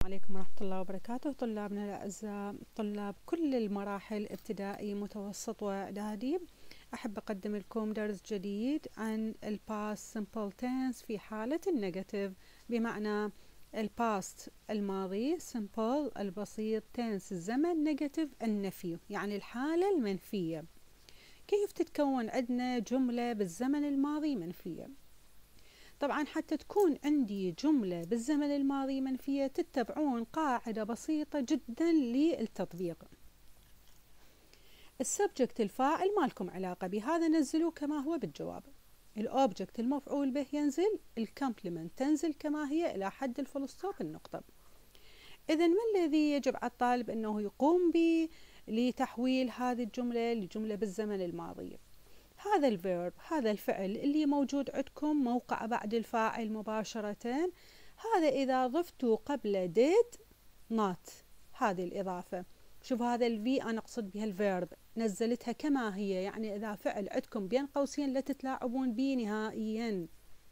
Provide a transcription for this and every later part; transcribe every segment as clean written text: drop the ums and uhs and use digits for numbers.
عليكم ورحمة الله وبركاته. طلابنا الأعزاء، طلاب كل المراحل ابتدائي متوسط وإعدادي، أحب أقدم لكم درس جديد عن الباست simple tense في حالة النيجاتيف، بمعنى الباست الماضي، simple البسيط، tense الزمن، نيجاتيف النفي يعني الحالة المنفية. كيف تتكون عندنا جملة بالزمن الماضي منفية؟ طبعا حتى تكون عندي جملة بالزمن الماضي منفية تتبعون قاعدة بسيطة جدا للتطبيق. السبجكت الفاعل ما لكم علاقة بهذا، نزلوه كما هو بالجواب. الأوبجكت المفعول به ينزل، الكمبلمنت تنزل كما هي إلى حد الفلسطوب النقطة. إذا ما الذي يجب على الطالب أنه يقوم به لتحويل هذه الجملة لجملة بالزمن الماضي؟ هذا الفيرب، هذا الفعل اللي موجود عندكم موقع بعد الفاعل مباشرة، هذا إذا ضفتوا قبل did not، هذه الإضافة. شوف هذا الفي أنا أقصد بها الفيرب، نزلتها كما هي، يعني إذا فعل عندكم بين قوسين لا تتلاعبون به نهائيا.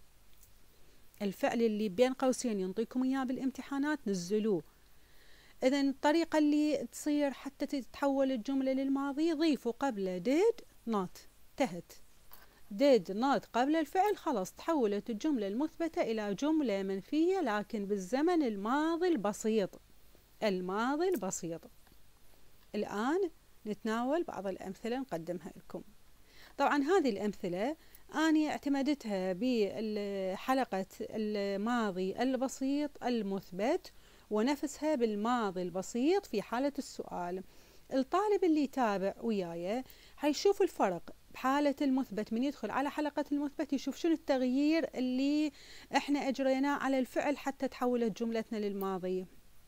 الفعل اللي بين قوسين ينطيكم إياه بالامتحانات نزلوه. إذا الطريقة اللي تصير حتى تتحول الجملة للماضي، ضيفوا قبل did not، انتهت. did not قبل الفعل، خلاص تحولت الجملة المثبتة إلى جملة منفية لكن بالزمن الماضي البسيط. الماضي البسيط. الآن نتناول بعض الأمثلة نقدمها لكم. طبعا هذه الأمثلة أنا اعتمدتها بحلقة الماضي البسيط المثبت، ونفسها بالماضي البسيط في حالة السؤال. الطالب اللي يتابع وياي هيشوف الفرق بحالة المثبت، من يدخل على حلقة المثبت يشوف شنو التغيير اللي احنا اجريناه على الفعل حتى تحولت جملتنا للماضي.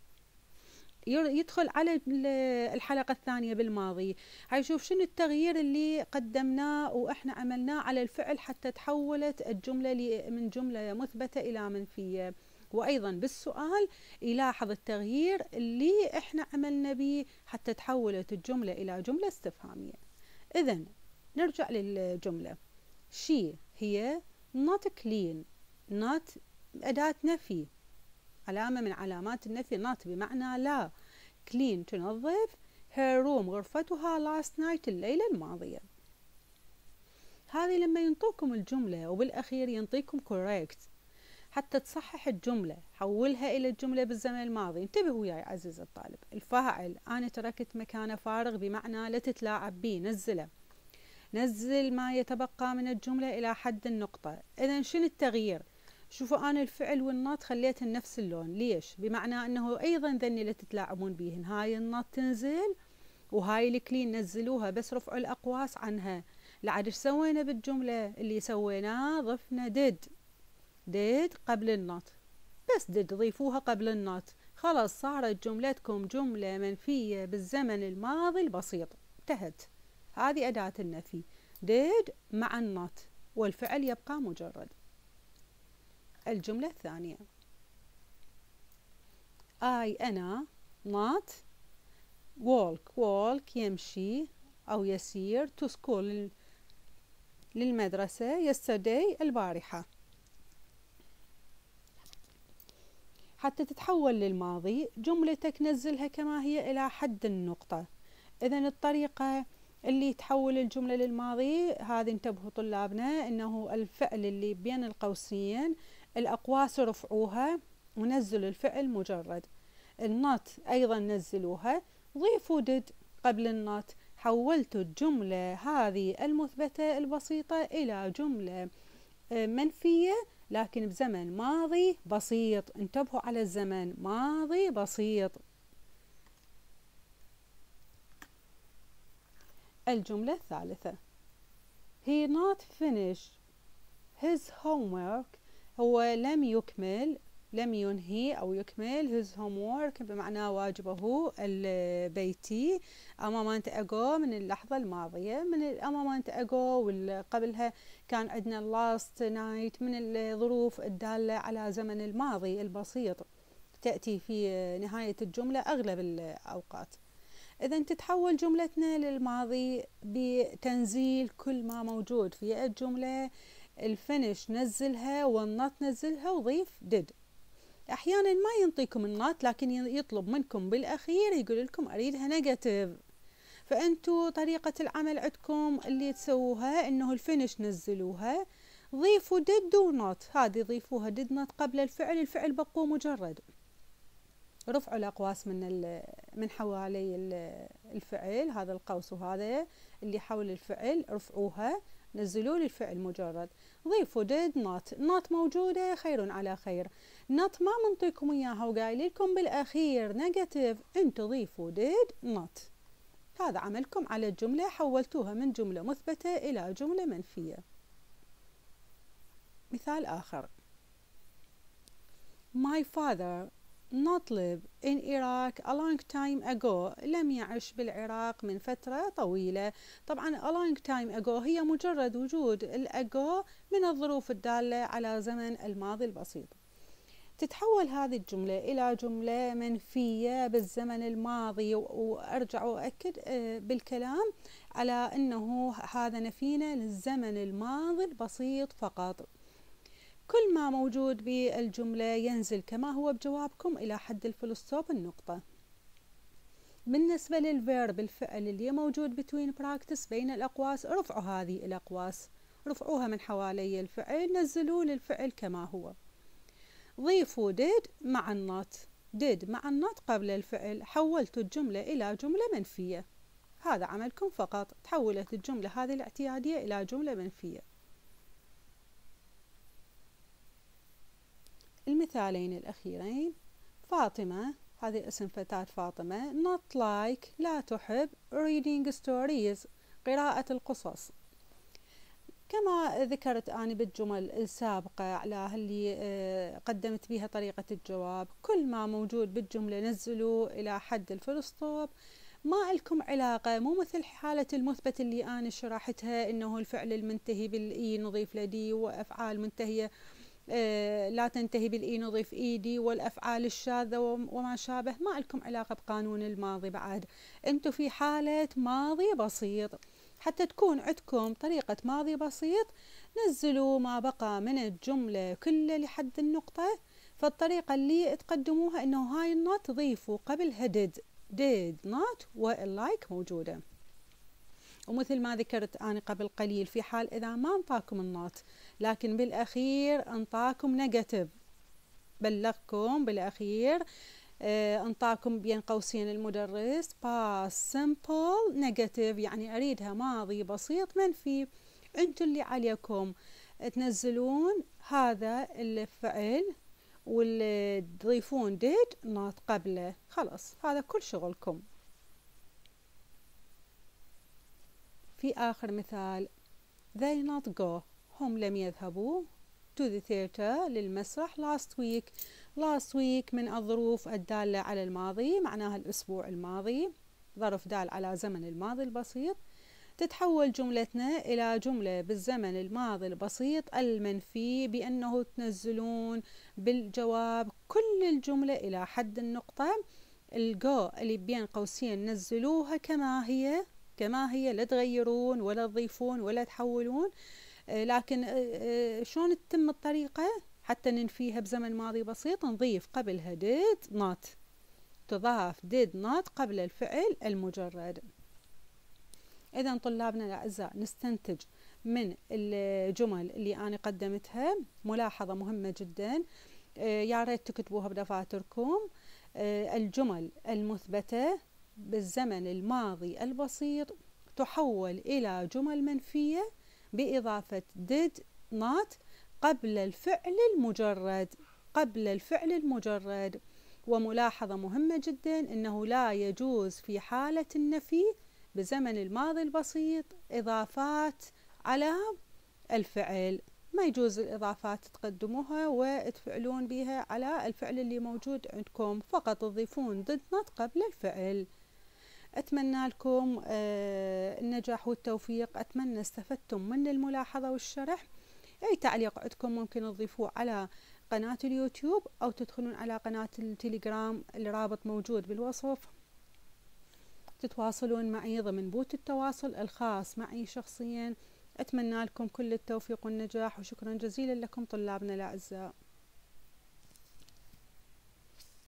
يدخل على الحلقة الثانية بالماضي هيشوف شنو التغيير اللي قدمناه واحنا عملناه على الفعل حتى تحولت الجملة من جملة مثبتة إلى منفية. وأيضا بالسؤال يلاحظ التغيير اللي احنا عملنا به حتى تحولت الجملة إلى جملة استفهامية. إذن نرجع للجملة. she هي not clean، not أداة نفي، علامة من علامات النفي، not بمعنى لا، clean تنظف، her room غرفتها last night الليلة الماضية. هذه لما ينطوكم الجملة وبالأخير ينطيكم correct حتى تصحح الجملة، حولها إلى الجملة بالزمن الماضي. انتبهوا يا عزيز الطالب، الفاعل أنا تركت مكانه فارغ بمعنى لا تتلاعب به، نزله، نزل ما يتبقى من الجملة إلى حد النقطة. إذن شنو التغيير؟ شوفوا أنا الفعل والنط خليتها نفس اللون، ليش؟ بمعنى أنه أيضا ذني لا تتلاعبون بيهن، هاي النط تنزل وهاي الكلين نزلوها بس رفعوا الأقواس عنها. لعد ايش سوينا بالجملة؟ اللي سويناه ضفنا did قبل النط، بس did ضيفوها قبل النط، خلاص صارت جملتكم جملة منفية بالزمن الماضي البسيط، انتهت. هذه أداة النفي did مع النط والفعل يبقى مجرد. الجملة الثانية أنا not walk يمشي أو يسير to school للمدرسة yesterday البارحة. حتى تتحول للماضي جملتك نزلها كما هي إلى حد النقطة. إذن الطريقة اللي تحول الجملة للماضي هذه، انتبهوا طلابنا، إنه الفعل اللي بين القوسين الأقواس رفعوها ونزلوا الفعل مجرد. النوت أيضا نزلوها، ضيفوا did قبل النوت، حولتوا الجملة هذه المثبتة البسيطة إلى جملة منفية لكن بزمن ماضي بسيط. انتبهوا على الزمن، ماضي بسيط. الجملة الثالثة he not finished his homework، هو لم ينهي أو يكمل his homework بمعنى واجبه البيتي. أمامنت أجو من اللحظة الماضية، من أمامنت أجو وقبلها كان عندنا last night من الظروف الدالة على زمن الماضي البسيط، تأتي في نهاية الجملة أغلب الأوقات. إذا تتحول جملتنا للماضي بتنزيل كل ما موجود في الجملة. الفينش نزلها والنط نزلها وضيف did. أحيانا ما ينطيكم النوت، لكن يطلب منكم بالأخير يقول لكم أريدها نيجاتيف. فأنتوا طريقة العمل عندكم اللي تسووها إنه الفينش نزلوها، ضيفوا did ونوت، هذه ضيفوها did not قبل الفعل، الفعل بقوا مجرد. رفعوا الأقواس من حوالي الفعل، هذا القوس وهذا اللي حول الفعل رفعوها، نزلوا لي الفعل مجرد. ضيفوا did not موجودة خير على خير. not ما منطيكم إياها وقايل لكم بالأخير نيجاتيف، انتوا ضيفوا did not. هذا عملكم على الجملة، حولتوها من جملة مثبتة إلى جملة منفية. مثال آخر: My father not live in Iraq a long time ago. لم يعش بالعراق من فترة طويلة. طبعا a long time ago هي مجرد وجود الأجو من الظروف الدالة على زمن الماضي البسيط. تتحول هذه الجملة إلى جملة منفية بالزمن الماضي، وأرجع وأكد بالكلام على أنه هذا نفينا للزمن الماضي البسيط فقط. كل ما موجود بالجملة ينزل كما هو بجوابكم إلى حد الفلسطوب النقطة. بالنسبة للفيرب الفعل اللي موجود between practice بين الأقواس، رفعوا هذه الأقواس، رفعوها من حوالي الفعل، نزلوا للفعل كما هو. ضيفوا did مع النوت، did مع النوت قبل الفعل، حولتوا الجملة إلى جملة منفية. هذا عملكم فقط، تحولت الجملة هذه الاعتيادية إلى جملة منفية. المثالين الأخيرين: فاطمة، هذه اسم فتاة فاطمة، not like لا تحب reading stories قراءة القصص. كما ذكرت أنا بالجمل السابقة على اللي قدمت بها طريقة الجواب، كل ما موجود بالجملة نزلوا إلى حد الفلسطوب، ما لكم علاقة، مو مثل حالة المثبت اللي أنا شرحتها إنه الفعل المنتهي بالإي نضيف لدي، وأفعال منتهية لا تنتهي بالإي نضيف إيدي، والأفعال الشاذة وما شابه. ما لكم علاقة بقانون الماضي بعد، أنتم في حالة ماضي بسيط. حتى تكون عندكم طريقة ماضي بسيط، نزلوا ما بقى من الجملة كله لحد النقطة. فالطريقة اللي تقدموها إنه هاي النوت تضيفوا قبلها did not واللايك موجودة. ومثل ما ذكرت أنا قبل قليل، في حال إذا ما انطاكم النوت لكن بالأخير انطاكم نيجاتيف، بلغكم بالأخير انطاكم بين قوسين المدرس past simple negative، يعني أريدها ماضي بسيط منفي. أنتوا اللي عليكم تنزلون هذا الفعل واللي تضيفون did not قبله، خلاص هذا كل شغلكم. في آخر مثال: they not go، هم لم يذهبوا to the theater للمسرح last week من الظروف الدالة على الماضي، معناها الأسبوع الماضي، ظرف دال على زمن الماضي البسيط. تتحول جملتنا إلى جملة بالزمن الماضي البسيط المنفي بأنه تنزلون بالجواب كل الجملة إلى حد النقطة. الجو اللي بين قوسين نزلوها كما هي، لا تغيرون ولا تضيفون ولا تحولون. لكن شلون تتم الطريقة حتى ننفيها بزمن ماضي بسيط؟ نضيف قبلها did not، تضاف did not قبل الفعل المجرد. إذا طلابنا الأعزاء، نستنتج من الجمل اللي أنا قدمتها ملاحظة مهمة جدا، يا ريت تكتبوها بدفاتركم. الجمل المثبتة بالزمن الماضي البسيط تحول إلى جمل منفية بإضافة did not قبل الفعل المجرد. وملاحظة مهمة جدا أنه لا يجوز في حالة النفي بزمن الماضي البسيط إضافات على الفعل، ما يجوز الإضافات تقدموها وتفعلون بها على الفعل اللي موجود عندكم، فقط تضيفون did not قبل الفعل. أتمنى لكم النجاح والتوفيق، أتمنى استفدتم من الملاحظة والشرح. أي تعليق عندكم ممكن تضيفوه على قناة اليوتيوب أو تدخلون على قناة التليجرام، الرابط موجود بالوصف. تتواصلون معي ضمن بوت التواصل الخاص معي شخصيا. أتمنى لكم كل التوفيق والنجاح، وشكرا جزيلا لكم طلابنا الأعزاء.